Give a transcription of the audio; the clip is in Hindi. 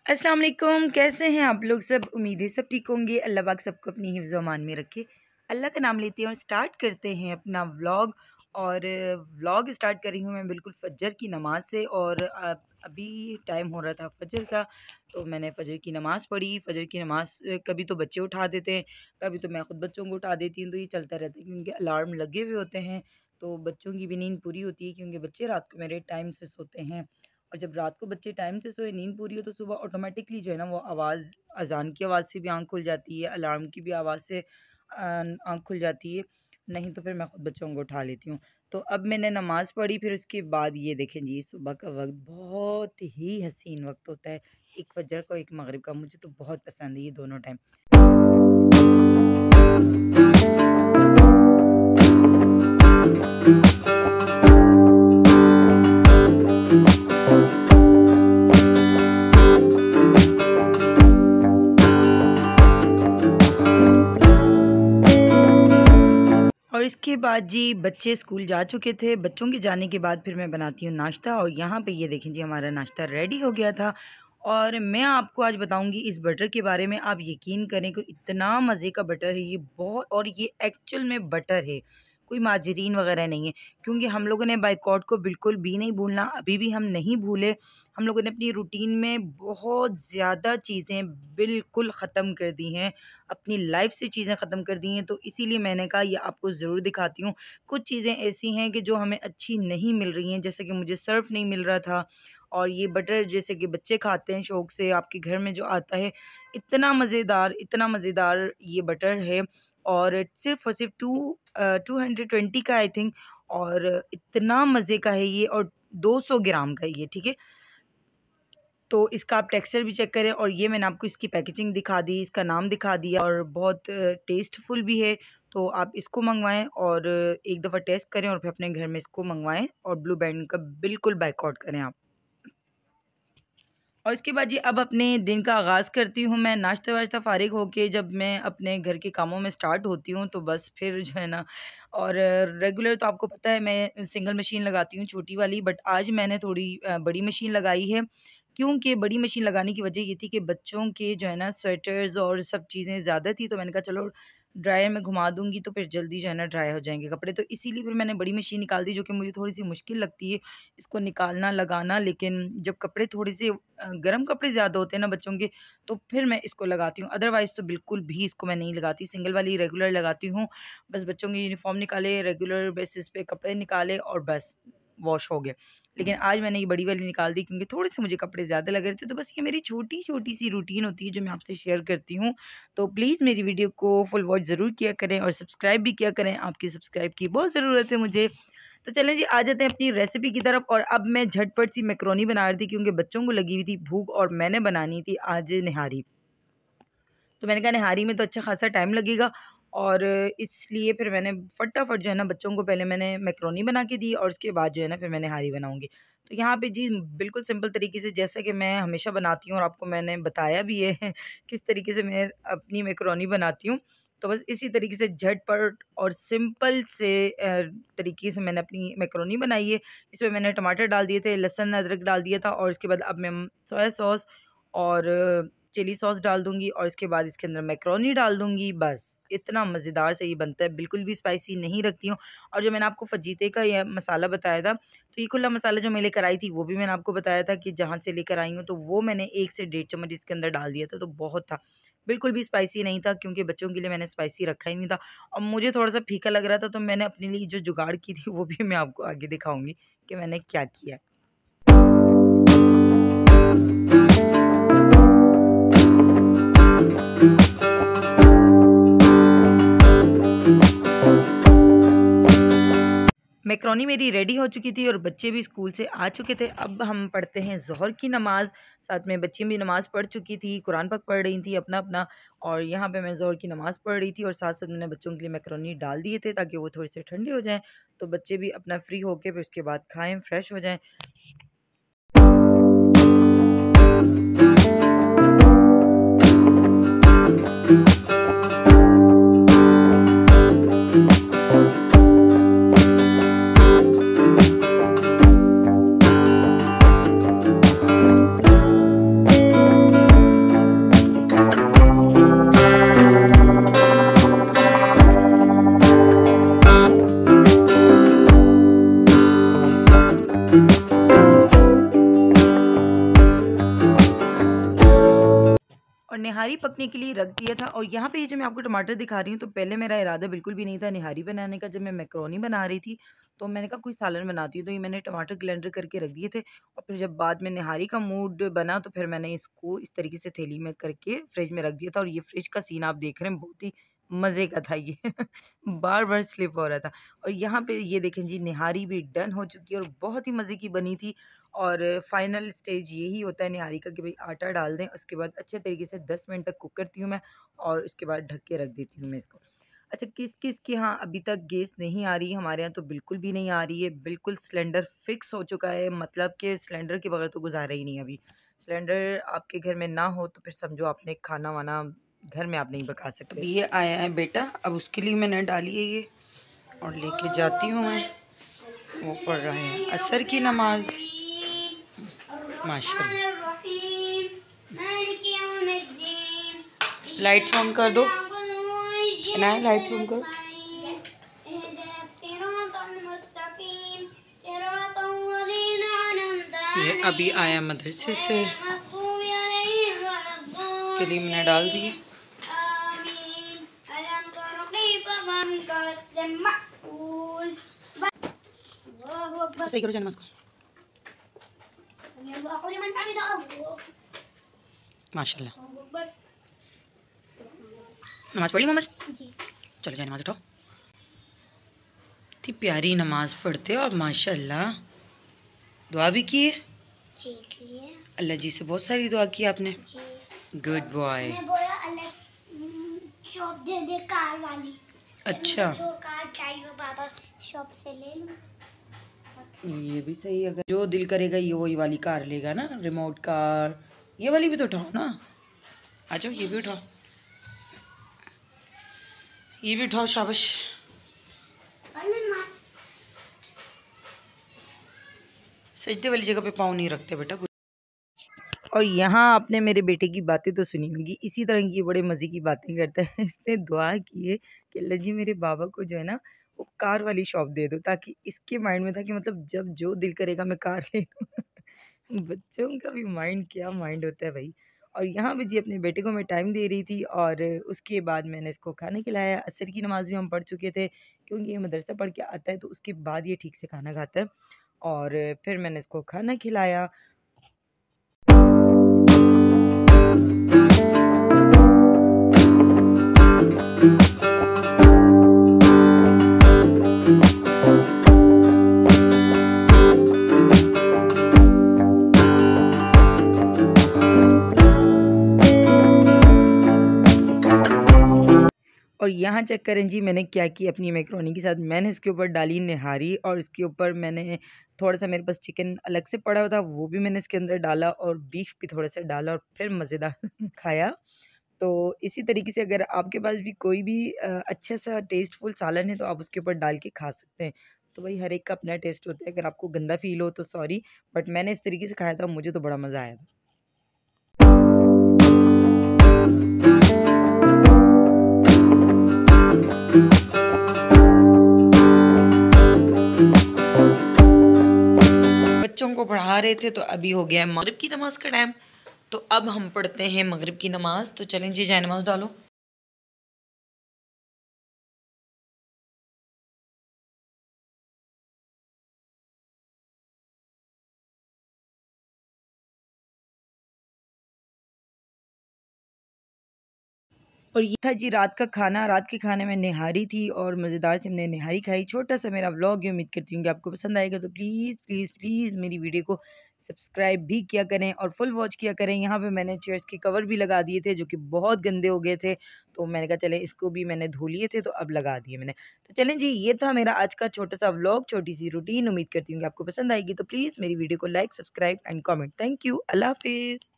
अस्सलाम वालेकुम। कैसे हैं आप लोग सब? उम्मीद है सब ठीक होंगे। अल्लाह पाक सबको अपनी हिफ्ज़ अमान में रखे। अल्लाह का नाम लेते हैं और स्टार्ट करते हैं अपना व्लॉग। और व्लॉग स्टार्ट करी हूँ मैं बिल्कुल फ़जर की नमाज़ से। और अभी टाइम हो रहा था फ़जर का, तो मैंने फ़जर की नमाज़ पढ़ी। फ़जर की नमाज़ कभी तो बच्चे उठा देते हैं, कभी तो मैं ख़ुद बच्चों को उठा देती हूँ, तो ये चलता रहता है क्योंकि अलार्म लगे हुए होते हैं। तो बच्चों की भी नींद पूरी होती है क्योंकि बच्चे रात को मेरे टाइम से सोते हैं। और जब रात को बच्चे टाइम से सोए, नींद पूरी हो, तो सुबह ऑटोमेटिकली जो है ना वो आवाज़, अज़ान की आवाज़ से भी आँख खुल जाती है, अलार्म की भी आवाज़ से आँख खुल जाती है। नहीं तो फिर मैं खुद बच्चों को उठा लेती हूँ। तो अब मैंने नमाज़ पढ़ी, फिर उसके बाद ये देखें जी, सुबह का वक़्त बहुत ही हसीन वक़्त होता है। एक फजर का, एक मगरिब का, मुझे तो बहुत पसंद है ये दोनों टाइम। और इसके बाद जी बच्चे स्कूल जा चुके थे। बच्चों के जाने के बाद फिर मैं बनाती हूँ नाश्ता। और यहाँ पे ये देखें जी, हमारा नाश्ता रेडी हो गया था। और मैं आपको आज बताऊँगी इस बटर के बारे में। आप यकीन करें कि इतना मज़े का बटर है ये, बहुत। और ये एक्चुअल में बटर है, कोई माजरीन वगैरह नहीं है। क्योंकि हम लोगों ने बाइकॉट को बिल्कुल भी नहीं भूलना, अभी भी हम नहीं भूले। हम लोगों ने अपनी रूटीन में बहुत ज़्यादा चीज़ें बिल्कुल ख़त्म कर दी हैं, अपनी लाइफ से चीज़ें ख़त्म कर दी हैं। तो इसीलिए मैंने कहा ये आपको ज़रूर दिखाती हूँ। कुछ चीज़ें ऐसी हैं कि जो हमें अच्छी नहीं मिल रही हैं, जैसे कि मुझे सर्फ नहीं मिल रहा था। और ये बटर जैसे कि बच्चे खाते हैं शौक़ से, आपके घर में जो आता है, इतना मज़ेदार ये बटर है। और सिर्फ़ और सिर्फ़ 220 का आई थिंक। और इतना मज़े का है ये, और 200 ग्राम का है ये, ठीक है। तो इसका आप टेक्सचर भी चेक करें। और ये मैंने आपको इसकी पैकेजिंग दिखा दी, इसका नाम दिखा दिया, और बहुत टेस्टफुल भी है। तो आप इसको मँगवाएँ और एक दफ़ा टेस्ट करें और फिर अपने घर में इसको मँगवाएँ। और ब्लू बैंड का बिल्कुल बायकॉट करें आप। और इसके बाद जी अब अपने दिन का आगाज़ करती हूँ मैं। नाश्ता-वाश्ता फ़ारिग होके जब मैं अपने घर के कामों में स्टार्ट होती हूँ, तो बस फिर जो है ना। और रेगुलर तो आपको पता है मैं सिंगल मशीन लगाती हूँ, छोटी वाली। बट आज मैंने थोड़ी बड़ी मशीन लगाई है। क्योंकि बड़ी मशीन लगाने की वजह ये थी कि बच्चों के जो है ना स्वेटर्स और सब चीज़ें ज़्यादा थी, तो मैंने कहा चलो ड्रायर में घुमा दूँगी तो फिर जल्दी जो है ना ड्राई हो जाएँगे कपड़े। तो इसीलिए फिर मैंने बड़ी मशीन निकाल दी, जो कि मुझे थोड़ी-सी मुश्किल लगती है इसको निकालना, लगाना। लेकिन जब कपड़े थोड़े से गर्म कपड़े ज़्यादा होते हैं ना बच्चों के, तो फिर मैं इसको लगाती हूँ। अदरवाइज़ तो बिल्कुल भी इसको मैं नहीं लगाती, सिंगल वाली रेगुलर लगाती हूँ। बस बच्चों की यूनिफ़ॉर्म निकाले, रेगुलर बेसिस पे कपड़े निकाले और बस वॉश हो गए। लेकिन आज मैंने ये बड़ी वाली निकाल दी क्योंकि थोड़े-से मुझे कपड़े ज़्यादा लग रहे थे। तो बस ये मेरी छोटी-छोटी सी रूटीन होती है जो मैं आपसे शेयर करती हूँ। तो प्लीज़ मेरी वीडियो को फुल वॉच ज़रूर किया करें और सब्सक्राइब भी किया करें। आपकी सब्सक्राइब की बहुत ज़रूरत है मुझे। तो चलें जी, आ जाते हैं अपनी रेसिपी की तरफ। और अब मैं झटपट सी मैकरोनी बना रही थी क्योंकि बच्चों को लगी हुई थी भूख, और मैंने बनानी थी आज निहारी। तो मैंने कहा निहारी में तो अच्छा खासा टाइम लगेगा। और इसलिए फिर मैंने फटाफट जो है ना बच्चों को पहले मैंने मैकरोनी बना के दी, और उसके बाद जो है ना फिर मैं निहारी बनाऊँगी। तो यहाँ पे जी बिल्कुल सिंपल तरीके से, जैसा कि मैं हमेशा बनाती हूँ और आपको मैंने बताया भी है किस तरीके से मैं अपनी मैकरोनी बनाती हूँ। तो बस इसी तरीके से झटपट और सिंपल से तरीके से मैंने अपनी मैकरोनी बनाई है। इसमें मैंने टमाटर डाल दिए थे, लहसुन अदरक डाल दिया था, और उसके बाद अब मैं सोया सॉस और चिली सॉस डाल दूँगी, और इसके बाद इसके अंदर मैकरोनी डाल दूँगी। बस इतना मज़ेदार से ये बनता है, बिल्कुल भी स्पाइसी नहीं रखती हूँ। और जो मैंने आपको फजीते का ये मसाला बताया था, तो ये खुला मसाला जो मैं लेकर आई थी, वो भी मैंने आपको बताया था कि जहाँ से लेकर आई हूँ, तो वो मैंने 1 से डेढ़ चम्मच इसके अंदर डाल दिया था, तो बहुत था। बिल्कुल भी स्पाइसी नहीं था क्योंकि बच्चों के लिए मैंने स्पाइसी रखा ही नहीं था, और मुझे थोड़ा-सा फीका लग रहा था, तो मैंने अपने लिए जो जुगाड़ की थी वो भी मैं आपको आगे दिखाऊँगी कि मैंने क्या किया। मैकरोनी मेरी रेडी हो चुकी थी और बच्चे भी स्कूल से आ चुके थे। अब हम पढ़ते हैं ज़ोहर की नमाज़। साथ में बच्ची भी नमाज़ पढ़ चुकी थी, कुरान पाक पढ़ रही थी अपना-अपना। और यहाँ पे मैं ज़ोहर की नमाज़ पढ़ रही थी, और साथ-साथ मैंने बच्चों के लिए मैकरोनी डाल दिए थे ताकि वो थोड़े से ठंडे हो जाएँ, तो बच्चे भी अपना फ्री होके फिर उसके बाद खाएँ, फ्रेश हो जाएँ। निहारी पकने के लिए रख दिया था। और यहाँ पे ये जो मैं आपको टमाटर दिखा रही हूँ, तो पहले मेरा इरादा बिल्कुल भी नहीं था निहारी बनाने का। जब मैं मैकरोनी बना रही थी तो मैंने कहा कोई सालन बनाती हूँ, तो ये मैंने टमाटर ग्राइंडर करके रख दिए थे। और फिर जब बाद में निहारी का मूड बना तो फिर मैंने इसको इस तरीके से थैली में करके फ्रिज में रख दिया था। और ये फ्रिज का सीन आप देख रहे हैं, बहुत ही मज़े का था ये बार-बार स्लिप हो रहा था। और यहाँ पे ये देखें जी, निहारी भी डन हो चुकी है और बहुत ही मज़े की बनी थी। और फाइनल स्टेज यही होता है निहारी का कि भाई आटा डाल दें, उसके बाद अच्छे तरीके से 10 मिनट तक कुक करती हूँ मैं, और उसके बाद ढक के रख देती हूँ मैं इसको। अच्छा, किस-किस के यहाँ अभी तक गैस नहीं आ रही, हमारे यहाँ तो बिल्कुल भी नहीं आ रही है, बिल्कुल सिलेंडर फिक्स हो चुका है, मतलब कि सिलेंडर के बगैर तो गुज़ारा ही नहीं है अभी। सिलेंडर आपके घर में ना हो तो फिर समझो आपने खाना-वाना घर में आप नहीं पका सकते। अभी ये आया है बेटा, अब उसके लिए मैंने डाली है ये, और लेके जाती हूँ मैं। वो पढ़ रहे हैं असर की नमाज, माशाल्लाह। लाइट्स ऑन कर दो, इनाया लाइट्स ऑन करो। ये अभी आया मदरसे से, उसके लिए मैंने डाल दिए। सही करो नमाज को, माशाल्लाह। नमाज पढ़ी मोहम्मद? चलो जाए नमाज उठाओ। इतनी प्यारी नमाज पढ़ते हो आप माशाल्लाह। दुआ भी की है? अल्लाह जी से बहुत सारी दुआ की आपने। Good bye. शॉप दे दे कार वाली। अच्छा, जो कार चाहिए बाबा शॉप से ले लूं। ये भी सही है, अगर जो दिल करेगा ये वही वाली कार लेगा ना, रिमोट कार। ये वाली भी तो उठाओ ना, आ जाओ ये भी उठाओ, ये भी उठाओ, शाबाश। सजदे वाली जगह पे पाँव नहीं रखते बेटा। और यहाँ आपने मेरे बेटे की बातें तो सुनी होंगी, इसी तरह की बड़े मज़े की बातें करता है। इसने दुआ की है कि अल्लाह जी मेरे बाबा को जो है ना वो कार वाली शॉप दे दो, ताकि इसके माइंड में था कि मतलब जब जो दिल करेगा मैं कार ले लूँ। बच्चों का भी माइंड क्या माइंड होता है भाई। और यहाँ पे जी अपने बेटे को मैं टाइम दे रही थी, और उसके बाद मैंने इसको खाना खिलाया। असर की नमाज़ भी हम पढ़ चुके थे, क्योंकि ये मदरसा पढ़ के आता है तो उसके बाद ये ठीक से खाना खाता है। और फिर मैंने इसको खाना खिलाया। और यहाँ चेक करें जी मैंने क्या किया अपनी मैकरोनी के साथ। मैंने इसके ऊपर डाली निहारी, और इसके ऊपर मैंने थोड़ा-सा, मेरे पास चिकन अलग से पड़ा हुआ था, वो भी मैंने इसके अंदर डाला, और बीफ भी थोड़ा-सा डाला, और फिर मज़ेदार खाया। तो इसी तरीके से अगर आपके पास भी कोई भी अच्छा-सा टेस्टफुल सालन है तो आप उसके ऊपर डाल के खा सकते हैं। तो भाई हर एक का अपना टेस्ट होता है, अगर आपको गंदा फ़ील हो तो सॉरी, बट मैंने इस तरीके से खाया था, मुझे तो बड़ा मज़ा आया था। बच्चों को पढ़ा रहे थे तो अभी हो गया है मगरिब की नमाज का टाइम, तो अब हम पढ़ते हैं मगरिब की नमाज। तो चलें जी, जाए नमाज डालो। और ये था जी रात का खाना। रात के खाने में निहारी थी, और मज़ेदार से हमने निहारी खाई। छोटा-सा मेरा व्लॉग है, उम्मीद करती हूँ कि आपको पसंद आएगा। तो प्लीज़, प्लीज़, प्लीज़ मेरी वीडियो को सब्सक्राइब भी किया करें और फुल वॉच किया करें। यहाँ पे मैंने चेयर्स के कवर भी लगा दिए थे, जो कि बहुत गंदे हो गए थे। तो मैंने कहा चलें, इसको भी मैंने धो लिए थे तो अब लगा दिए मैंने। तो चलें जी, ये था मेरा आज का छोटा-सा व्लॉग, छोटी-सी रूटीन। उम्मीद करती हूँ कि आपको पसंद आएगी। तो प्लीज़ मेरी वीडियो को like, subscribe and comment. Thank you. अल्लाह हाफ़िज़।